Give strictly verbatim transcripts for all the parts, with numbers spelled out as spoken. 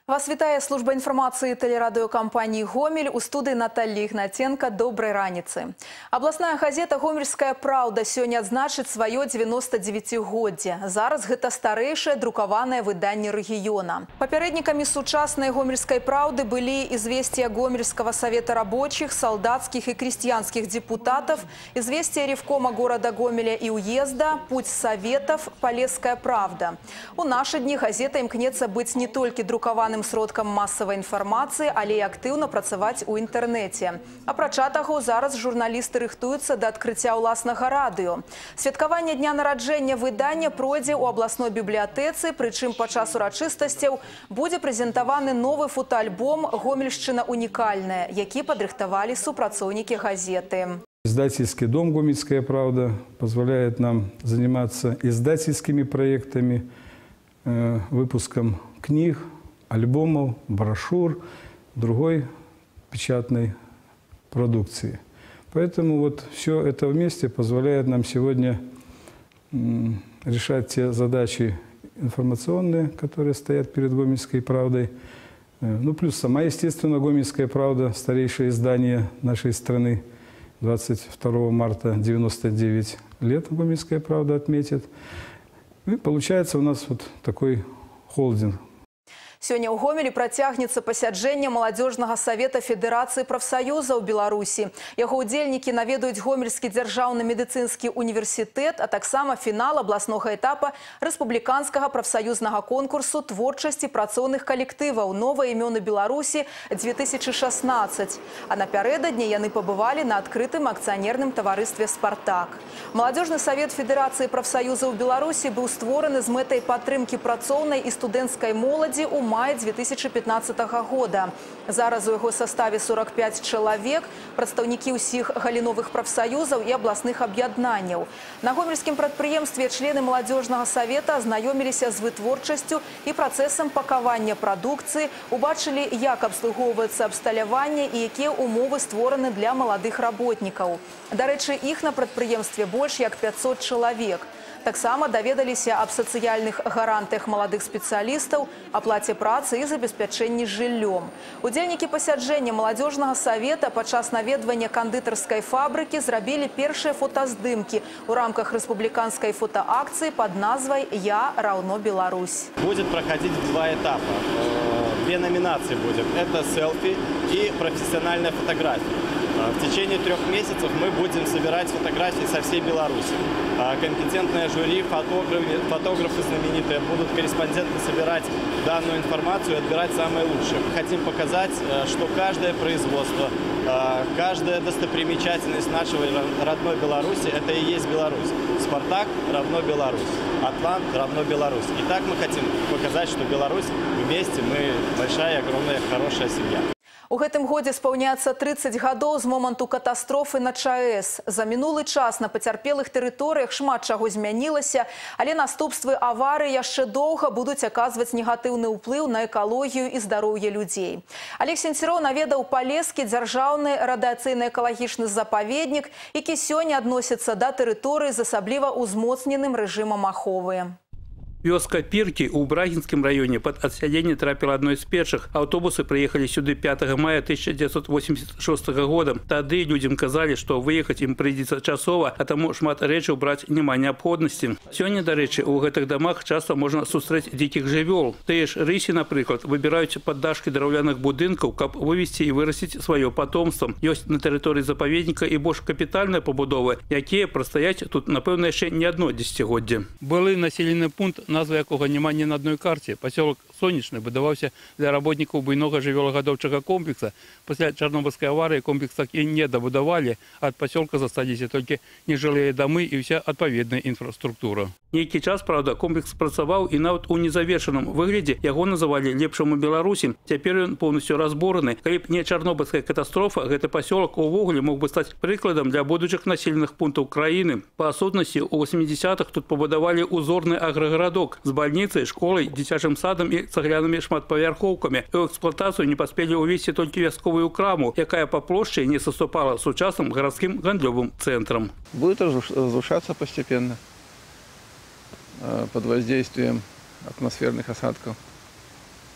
Вас вітає служба інформації телерадіокомпанії «Гомель». У студії Наталія Ігнатенко. Доброй раніцы. Областная газета «Гомельская правда» сёння адзначыць сваё девяносто девятигоддзе. Зараз гэта старэйшае друкаванае выданне рэгіёна. Папярэднікамі сучаснай «Гомельской правды» былі «Известия Гомельского совета рабочих, солдатских и крестьянских депутатов», «Известия Ревкома города Гомеля и уезда», «Путь советов», «Полесская правда». У наши дни газета імкнецца быць не толькі друкаваным сродкам масавай інфармацыі, але і актыўна працаваць у інтэрнэце. Апрача таго, зараз журналісты рыхтуюцца да адкрыцця ўласнага радыё. Святкаванне дня нараджэння выдання пройдзе ў абласной бібліятэцы, прычым падчас урачыстасцяў будзе прэзентаваны новы фотоальбом «Гомельшчына унікальная», які падрыхтавалі супрацоўнікі газеты. Издательский дом «Гомельская правда» позволяет нам заниматься издательскими проектами, выпуском книг, альбомов, брошюр, другой печатной продукции. Поэтому вот все это вместе позволяет нам сегодня решать те задачи информационные, которые стоят перед «Гомельской правдой». Ну, плюс сама, естественно, «Гомельская правда», старейшее издание нашей страны, двадцать второго марта девяносто девять лет «Гомельская правда» отметит. И получается у нас вот такой холдинг. Сёння ў Гомелі працягнецца пасяджэнне Маладзёжнага савета Федэрацыі прафсаюзаў Беларусі. Яго ўдзельнікі наведаюць Гомельскі дзяржаўны медыцынскі універсітэт, а таксама фінал абласнога этапа рэспубліканскага прафсаюзнага конкурсу творчасці працоўных калектываў «Новыя імёны Беларусі две тысячи шестнадцать». А напярэдадні яны пабывалі на адкрытым акцыянерным таварыстве «Спартак». Маладзёжны савет Федэрацыі прафсаюзаў Беларусі быў створаны з мэтай падтрымкі працоўнай і студэнцкай моладзі ў маі две тысячи пятнадцатого года. Зараз у яго составе сорок пять чалавек, прадстаўнікі ўсіх галіновых прафсаюзаў і абласных аб'яднанняў. На гомельскім прадпрыемстве члены Маладзёжнага савета азнаёміліся з вытворчасцю і працэсам пакавання прадукцыі, убачылі, як абслугоўваецца абсталяванне і якія умовы створаны для маладых работнікаў. Дарэчы, іх на прадпрыемстве больш як пятьсот чалавек. Таксама даведаліся аб сацыяльных гарантыях маладых спецыялістаў, аплаце працы і забеспячэнні жыллём. Удзельнікі пасяджэння Маладзёжнага савета падчас наведвання кандытарскай фабрыкі зрабілі першыя фотаздымкі ў рамках рэспубліканскай фотоакцыі пад назвай «Я раўно Беларусь». Будет проходить два этапа. Две номинации будет. Это селфи и профессиональная фотография. В течение трех месяцев мы будем собирать фотографии со всей Беларуси. Компетентное жюри, фотографы, фотографы знаменитые будут корреспондентно собирать данную информацию и отбирать самые лучшие. Мы хотим показать, что каждое производство, каждая достопримечательность нашего родной Беларуси – это и есть Беларусь. «Спартак» равно Беларусь, «Атлант» равно Беларусь. И так мы хотим показать, что Беларусь вместе, мы большая, огромная, хорошая семья. У гэтым годзе спаўняецца тридцать гадоў з моманту катастрофы на ЧАЭС. За мінулы час на пацярпелых тэрыторыях шмат чаго змянілася, але наступствы аварыі яшчэ доўга будуць аказваць негатыўны ўплыў на экалогію і здароўе людзей. Алег Сенцыроў наведаў Полескі дзяржаўны радыацыйна-экалагічны запаведнік, які сёння адносіцца да тэрыторыі з асабліва ўзмоцненым рэжымам аховы. Вёска Піркі ў Брагінскім раёне пад адсяленне трапіла адной з першых. Аўтобусы прыехалі сюды пятого мая тысяча девятьсот восемьдесят шестого года. Тады людзям казалі, што выехаць ім прыйдзецца часова, а таму шмат рэчаў браць няма неабходнасці. Сёння, дарэчы, у гэтых дамах часта можна сустрэць дзікіх жывёл. Тыя ж рысі, напрыклад, выбіраюць паддашкі драўляных будынкаў, каб вывесці і вырасціць сваё патомства. Ёсць на тэрыторыі запаведніка і больш капітальныя пабудовы, якія прастаяць тут, напэўна, яшчэ не адно дзесяцігоддзе. Былы населены пункт, назвы якога няма ні на адной карце. Пасёлак Сонечны будаваўся для работнікаў буйнога жывёлагадоўчага комплекса. Пасля чарнобыльскай аварыі комплекс так і не дабудавалі, ад пасёлка засталіся толькі нежылыя дамы і ўся адпаведная інфраструктура. Нейкі час, правда, комплекс працаваў і нават у незавершаным выглядзе яго называлі лепшым у Беларусі. Цяпер ён поўнасцю разбораны. Калі б не чарнобыльская катастрофа, гэты пасёлак увогуле мог бы стаць прыкладам для будучых населеных пунктаў краіны. Па сутнасці, у восьмідзесятых тут пабудавалі узорны аграгарадок з бальніцай, школай, дзіцячым садам і цаглянымі шматпавярхоўкамі. У эксплуатацыю не паспелі ўвесці толькі вясковую краму, якая па плошчы не саступала сучасным гарадскім гандлёвым цэнтрам. Будет разрушаться постепенно под воздействием атмосферных осадков.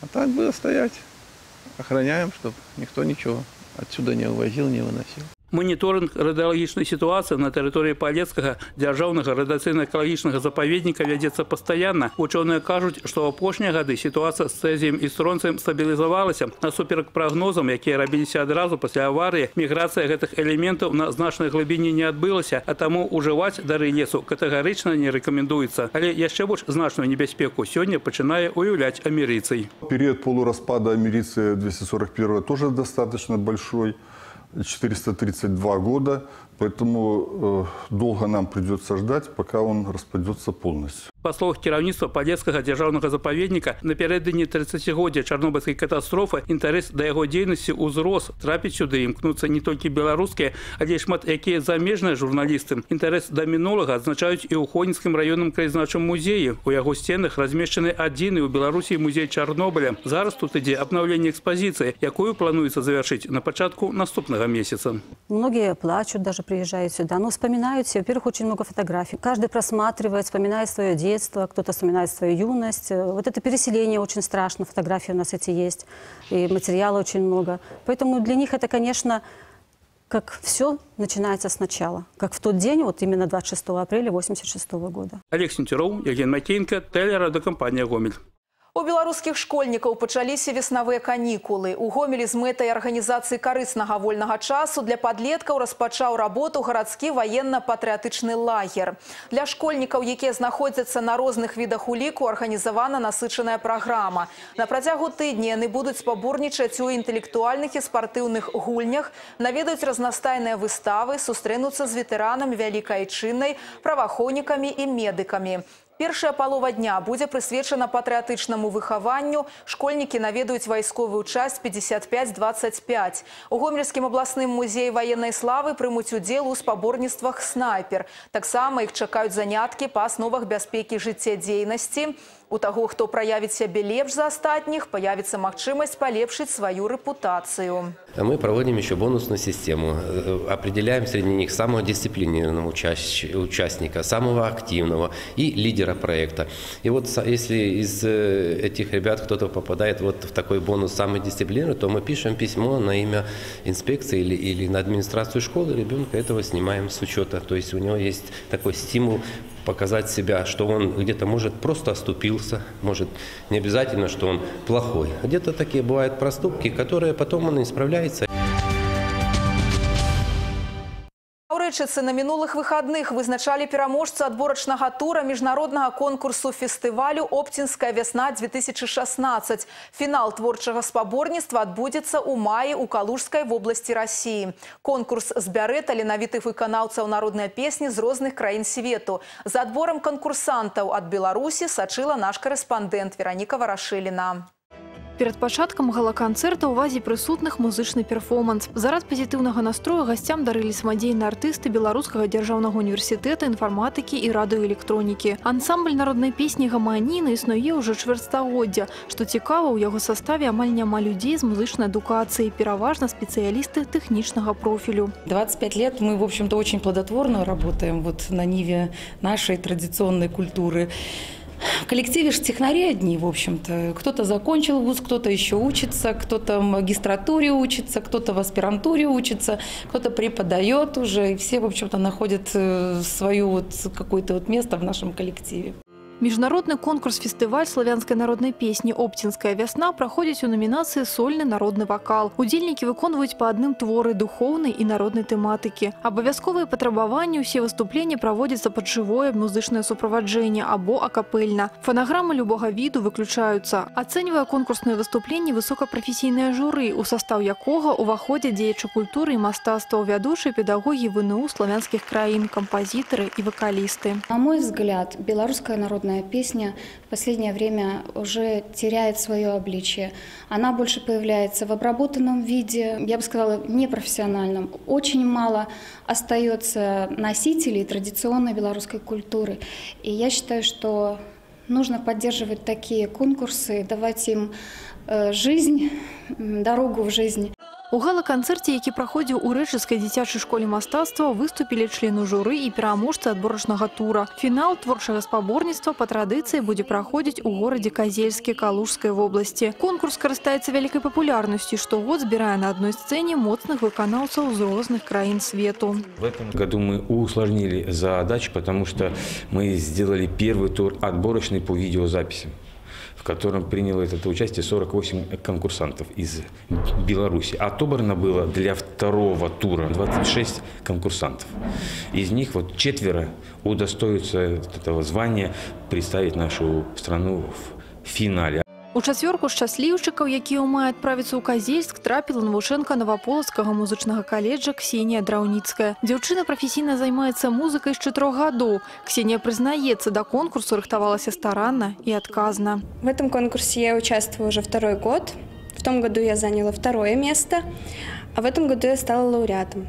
А так было стоять. Охраняем, чтобы никто ничего отсюда не увозил, не выносил. Моніторинг радыалагічнай сітуацыі на тэрыторыі Палецкага дзяржаўнага радыацыйна-экалагічнага запаведніка вядзецца пастаянна. Учёныя кажуць, што ў апошнія гады сітуацыя з цэзіем і стронцыем стабілізавалася. Насуперак прагнозам, якія рабіліся адразу пасля аварыі, міграцыя гэтых элементаў на значнай глыбіні не адбылася, а таму ўжываць дары лесу катэгарычна не рэкамендуецца. Але яшчэ больш значную небяспеку сёння пачынае уяўляць амерыцый. Период полураспада америции двести сорок первого тоже достаточно большой. четыреста тридцать два года, поэтому э, долго нам придется ждать, пока он распадется полностью. Па словах кіраўніцтва Палецкага дзяржаўнага запаведніка, напярэдадні тридцацігоддзя чарнобыльскай катастрофы інтарэс да яго дзейнасці ўзрос. Трапіць сюды імкнуцца не толькі беларускія, але і шмат якія замежныя журналісты. Інтарэс да мінулага адзначаюць і ў Хонінскім раённым краязнаўчым музеі. У яго сценах размешчаны адзіны ў Беларусі музей Чарнобыля. Зараз тут ідзе абнаўленне экспазіцыі, якую плануецца завяршыць на пачатку наступнага месяца. Многие плачут, даже приезжают сюда, но вспоминают все. Во-первых, очень много фотографий. Каждый просматривает, вспоминает свое детство, кто-то вспоминает свою юность. Вот это переселение очень страшно, фотографии у нас эти есть, и материала очень много. Поэтому для них это, конечно, как все начинается сначала. Как в тот день, вот именно двадцать шестого апреля восемьдесят шестого года. Олег Сенцюроў, Евген Макеенко, тэлерадыёкампанія «Гомель». У беларускіх школьнікаў пачаліся веснавыя канікулы. У Гомелі з мэтай арганізацыі карыснага вольнага часу для падлеткаў распачаў работу гарадскі ваенна-патрыятычны лагер. Для школьнікаў, якія знаходзяцца на розных відах уліку, арганізавана насычаная праграма. На працягу тыдня яны будуць спаборнічаць у інтэлектуальных і спартыўных гульнях, наведаюць разнастайныя выставы, сустрэнуцца з ветэранамі Вялікай Айчыннай, праваахоўнікамі і медыкамі. Першая палова дня будзе прысвечана патрыятычнаму выхаванню. Школьнікі наведаюць вайсковую часть пятьдесят пять двадцать пять. У Гомельскім абласным музеі ваеннай славы прымуць удзел у спаборніцтвах «Снайпер». Таксама іх чакаюць заняткі па асновах бяспекі жыццядзейнасці. У таго, хто праявіць сябе лепш за астатніх, появится магчымасць палепшыць свою репутацию. Мы проводим еще бонусную систему. Определяем среди них самого дисциплинированного участника, самого активного и лидера проекта. И вот если из этих ребят кто-то попадает вот в такой бонус «самый дисциплинированный», то мы пишем письмо на имя инспекции или, или на администрацию школы, ребенка этого снимаем с учета. То есть у него есть такой стимул показать себя, что он где-то, может, просто оступился, может, не обязательно, что он плохой. Где-то такие бывают проступки, которые потом он исправляется. Рэчыцы на мінулых выхадных вызначалі пераможцу адборачнага тура міжнароднага конкурсу фестывалю «Оптинская весна две тысячи шестнадцать». Фінал творчага спаборніцтва адбудзецца ў маі ў Калужскай вобласці России. Конкурс збярэ таленавітых выканаўцаў народнай песні з розных краін свету. За адборам канкурсантаў ад Беларусі сачыла наш корэспандэнт Вераніка Варашыліна. Перед пачаткам гала-канцэрта ў увазе прысутных музычны перформанс. Зарад пазітыўнага настрою гасцям дарылі самадзейныя артысты Беларускага дзяржаўнага універсітэта інфарматыкі і радыёэлектронікі. Ансамбль народнай песні «Гаманіна» існуе ўжо чвэрцьстагоддзя. Што цікава, у яго саставе амаль няма людзей з музычнай адукацыяй, пераважна спецыялісты тэхнічнага профілю. двадцать пять лет мы, в общем-то, очень плодотворно работаем вот на ниве нашей традиционной культуры. В коллективе же технари одни, в общем-то. Кто-то закончил вуз, кто-то еще учится, кто-то в магистратуре учится, кто-то в аспирантуре учится, кто-то преподает уже. И все, в общем-то, находят свое вот какое-то вот место в нашем коллективе. Міжнародны конкурс-фестываль славянскай народнай песні «Оптинская весна» праходзіць у номінацыі «Сольны народны вакал». Удзельнікі выконваюць па адным творы духоўнай і народнай тэматыкі. Абавязковыя патрабаванні, усе выступленні праводзяцца пад жывое музычнае суправаджэнне або акапельна. Фанаграмы любога віду выключаюцца. Ацэньвае конкурсныя выступленні высокапрафесійнае журы, у састаў якога ўваходзяць дзеячы культуры і мастацтва, вядучыя педагогі вэ эн у славянскіх краін, кампазітары і вакалісты. На мой взгляд, белорусская народная песня в последнее время уже теряет свое обличие. Она больше появляется в обработанном виде, я бы сказала, непрофессиональном. Очень мало остается носителей традиционной белорусской культуры. И я считаю, что нужно поддерживать такие конкурсы, давать им жизнь, дорогу в жизнь. У гала-канцэрце, які праходзіў у рэчыцкай дзіцячай школе мастацтва, выступілі члены журы і пераможцы адборачнага тура. Фінал творчага спаборніцтва па традыцыі будзе праходзіць у горадзе Казельске Калужскай вобласці. Конкурс карыстаецца вялікай папулярнасцю, штогод збірае на адной сцэне моцных выканаўцаў з розных краін свету. В этом году мы усложнили задачу, потому что мы сделали первый тур отборочный по видеозаписям, в котором приняло это участие сорок восемь конкурсантов из Беларуси. Отобрано было для второго тура двадцать шесть конкурсантов. Из них вот четверо удостоятся этого звания представить нашу страну в финале. У чацвёрку шчасліўчыкаў, якія ў маі адправіцца ў Казельск, трапіла навучэнка Новаполацкага музычнага каледжа Ксенія Драўніцкая. Дзяўчына прафесійна займаецца музыкай з чатырох гадоў. Ксения признаецца, до конкурсу рыхтавалася старанна и отказно. В этом конкурсе я участвую уже второй год. В том году я заняла второе место, а в этом году я стала лауреатом.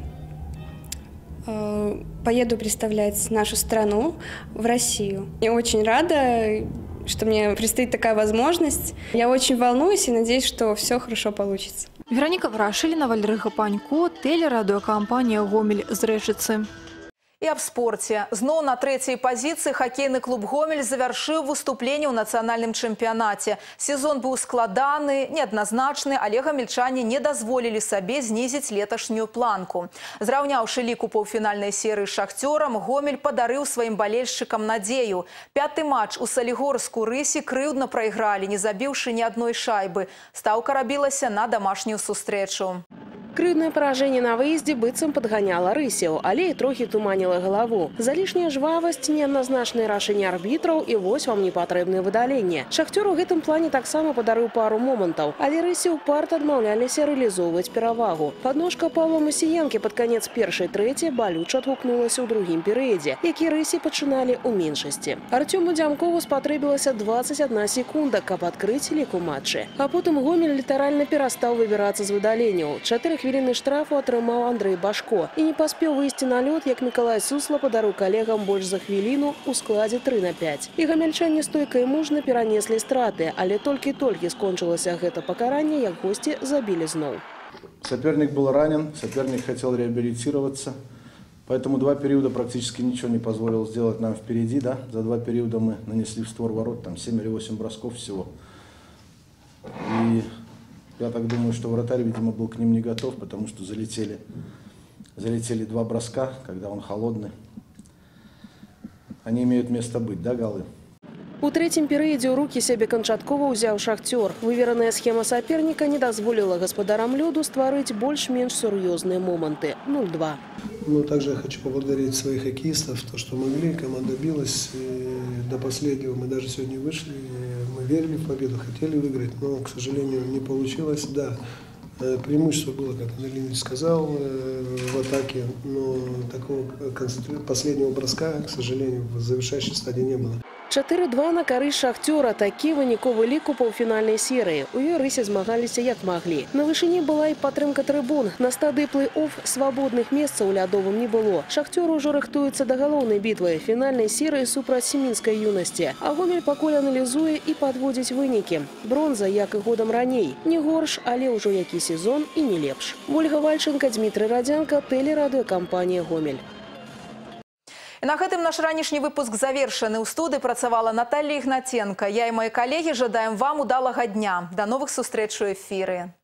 Поеду представлять нашу страну в Россию. Я очень рада, что мне предстоит такая возможность. Я очень волнуюсь и надеюсь, что все хорошо получится. Вероніка Варашыліна, Валерий Панько, телерадиокомпания «Гомель» з Рэчыцы. И об спорте. Зноў на третьей позиции хоккейный клуб «Гомель» завершил выступление в национальном чемпионате. Сезон был складаны, неоднозначный, але гомельчане не дозволили себе снизить леташнюю планку. Зраўняўшы лік у паўфінальнай серии с «Шахтёром», «Гомель» подарил своим болельщикам надею. Пятый матч у Солигорску «Рыси» крыўдна проиграли, не забивши ни одной шайбы. Стаўка рабілася на домашнюю сустрэчу. Крыўднае паражэнне на выезде быццам падганяла рысяў, але і трохі туманіла галаву. Залішняя жвавасць, неадназначныя рашэнні арбітраў і вось вам непатрэбнае выдаленне. Шахтёр у гэтым плане таксама падарыў пару момантаў, але рыси упарта адмаўляліся рэалізоўваць перавагу. Падножка Павла Масіенкі пад канец першай трэці балюча адгукнулася ў другім перыядзе, які рыси пачыналі ў меншасці. Артёму Дзямкову спатрэбілася дваццаць адна секунда, каб адкрыць лік у матчы. А потым Гомель літаральна перастаў выбірацца з выдаленняў. Чатыры хвіліны штрафу атрымаў Андрэй Башко і не паспеў выйсці на лёд, як Мікалай Сусла падарыў калегам больш за хвіліну ў складзе тры на пяць. І гамельчане стойка і мужна перанеслі страты, але толькі-толькі скончылася гэта пакаранне, як гости забілі зноў. Соперник был ранен, соперник хотел реабилитироваться, поэтому два периода практически ничего не позволил сделать нам впереди. Да? За два периода мы нанесли в створ ворот там семь или восемь бросков всего. И я так думаю, что вратарь, видимо, был к ним не готов, потому что залетели, залетели два броска, когда он холодный. Они имеют место быть, да, голы? У третьем перыядзе ў рукі сябе канчаткова ўзяў Шахтёр. Вывераная схема соперника не дазволила господарам лёду стварыць больш-менш сур'ёзныя моманты. ноль два. Ну, также я хочу поблагодарить своих хоккеистов, то, что могли, команда билась. До последнего мы даже сегодня вышли, мы верили в победу, хотели выиграть, но, к сожалению, не получилось. Да, преимущество было, как Андрей сказал, в атаке, но такого последнего броска, к сожалению, в завершающей стадии не было. чатыры два на карысць Шахтёра. Такі выніковы лік у паўфінальнай серыі. У ёй рыси змагаліся як маглі. На вышыні была і падтрымка трыбун. На стадыі плэй-офф свабодных месцаў лядовым не было. Шахтёр ужо рыхтуецца да галоўнай бітвы фінальнай серыі супраць семінскай юнасці. А Гомель пакуль аналізуе і падводзіць вынікі. Бронза, як і годам раней. Не горш, але ўжо які сезон і не лепш. Ольга Вальченко, Дмитрий Радзянка, телерадиокомпания «Гомель». И на гэтым наш ранішні выпуск завершаны. У студыі працавала Наталья Ігнатенко. Я і мои коллеги жадаем вам удалага дня. До новых сустрэч у эфіры.